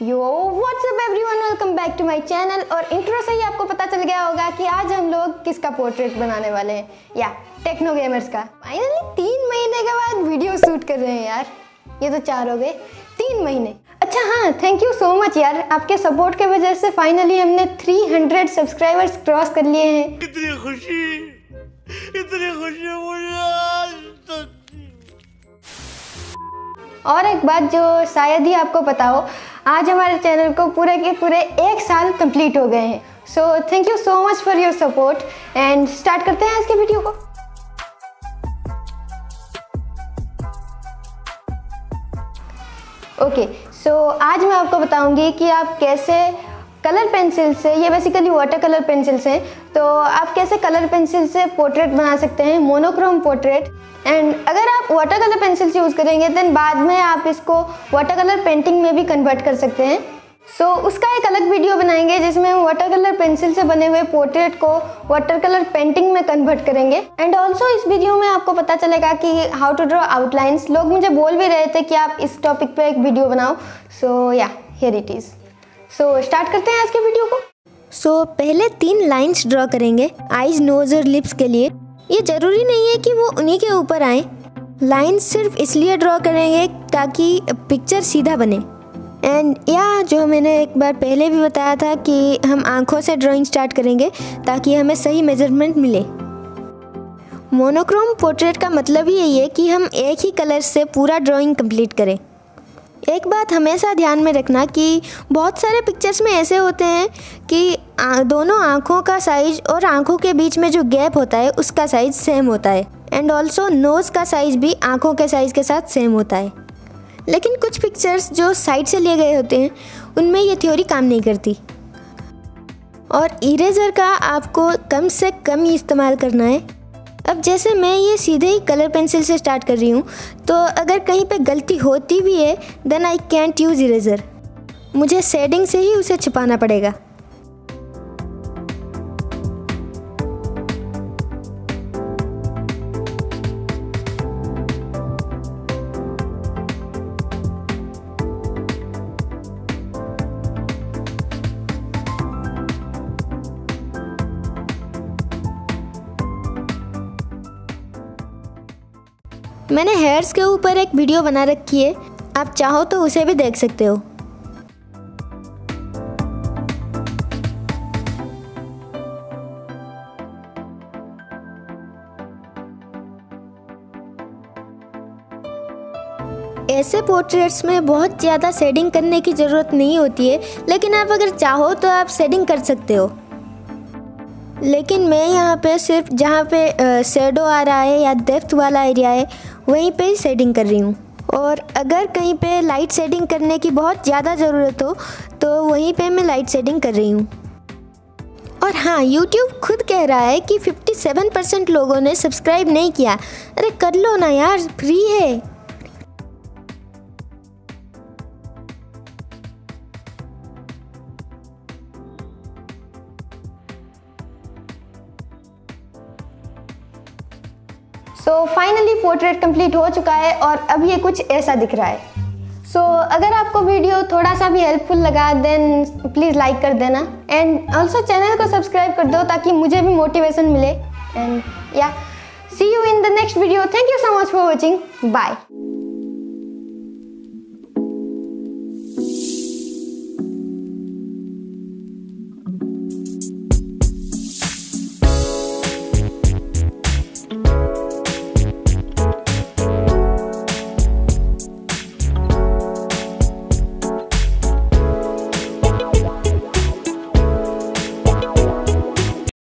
Yo what's up everyone, welcome back to my channel. और intro से ही आपको पता चल गया होगा कि आज हम लोग किसका पोर्ट्रेट बनाने वाले हैं, या टेक्नो गेमर्स का। फाइनली 3 महीने के बाद वीडियो शूट कर रहे हैं यार। ये तो 4 हो गए, 3 महीने। अच्छा हाँ, थैंक यू सो मच यार, आपके सपोर्ट के वजह से फाइनली हमने 300 सब्सक्राइबर्स क्रॉस कर लिए हैं। इतनी खुशी मुझे। और एक बात जो शायद ही आपको पता हो, आज हमारे चैनल को पूरे के पूरे 1 साल कंप्लीट हो गए हैं। So thank you so much for your support and start करते हैं आज के वीडियो को। ओके, सो आज मैं आपको बताऊंगी कि आप कैसे कलर पेंसिल से, ये बेसिकली वाटर कलर पेंसिल्स हैं, तो आप कैसे कलर पेंसिल से पोर्ट्रेट बना सकते हैं, मोनोक्रोम पोर्ट्रेट। एंड अगर आप वाटर कलर पेंसिल्स यूज़ करेंगे देन बाद में आप इसको वाटर कलर पेंटिंग में भी कन्वर्ट कर सकते हैं। सो उसका एक अलग वीडियो बनाएंगे जिसमें हम वाटर कलर पेंसिल से बने हुए पोर्ट्रेट को वाटर कलर पेंटिंग में कन्वर्ट करेंगे। एंड ऑल्सो इस वीडियो में आपको पता चलेगा कि हाउ टू ड्रॉ आउटलाइंस। लोग मुझे बोल भी रहे थे कि आप इस टॉपिक पे एक वीडियो बनाओ। So yeah here it is. So start करते हैं आज के वीडियो को। सो पहले 3 लाइंस ड्रॉ करेंगे आइज, नोज और लिप्स के लिए। ये ज़रूरी नहीं है कि वो उन्हीं के ऊपर आए। लाइंस सिर्फ इसलिए ड्रॉ करेंगे ताकि पिक्चर सीधा बने। एंड या जो मैंने एक बार पहले भी बताया था कि हम आँखों से ड्राइंग स्टार्ट करेंगे ताकि हमें सही मेजरमेंट मिले। मोनोक्रोम पोर्ट्रेट का मतलब ही यही है कि हम एक ही कलर से पूरा ड्राइंग कंप्लीट करें। एक बात हमेशा ध्यान में रखना कि बहुत सारे पिक्चर्स में ऐसे होते हैं कि दोनों आँखों का साइज और आँखों के बीच में जो गैप होता है उसका साइज सेम होता है। एंड ऑल्सो नोज़ का साइज भी आँखों के साइज़ के साथ सेम होता है। लेकिन कुछ पिक्चर्स जो साइड से लिए गए होते हैं उनमें ये थ्योरी काम नहीं करती। और इरेज़र का आपको कम से कम ही इस्तेमाल करना है। अब जैसे मैं ये सीधे ही कलर पेंसिल से स्टार्ट कर रही हूँ, तो अगर कहीं पे गलती होती भी है then I can't use eraser. मुझे शेडिंग से ही उसे छुपाना पड़ेगा। मैंने हेयर्स के ऊपर एक वीडियो बना रखी है, आप चाहो तो उसे भी देख सकते हो। ऐसे पोर्ट्रेट्स में बहुत ज़्यादा शेडिंग करने की ज़रूरत नहीं होती है, लेकिन आप अगर चाहो तो आप शेडिंग कर सकते हो। लेकिन मैं यहाँ पे सिर्फ जहाँ पे शेडो आ रहा है या डेप्थ वाला एरिया है वहीं पे ही शेडिंग कर रही हूँ। और अगर कहीं पे लाइट शेडिंग करने की बहुत ज़्यादा ज़रूरत हो तो वहीं पे मैं लाइट शेडिंग कर रही हूँ। और हाँ, YouTube खुद कह रहा है कि 57% लोगों ने सब्सक्राइब नहीं किया। अरे कर लो ना यार, फ्री है। सो फाइनली पोर्ट्रेट कंप्लीट हो चुका है और अब ये कुछ ऐसा दिख रहा है। सो अगर आपको वीडियो थोड़ा सा भी हेल्पफुल लगा देन प्लीज़ लाइक कर देना। एंड ऑल्सो चैनल को सब्सक्राइब कर दो ताकि मुझे भी मोटिवेशन मिले। And yeah see you in the next video. Thank you so much for watching. Bye.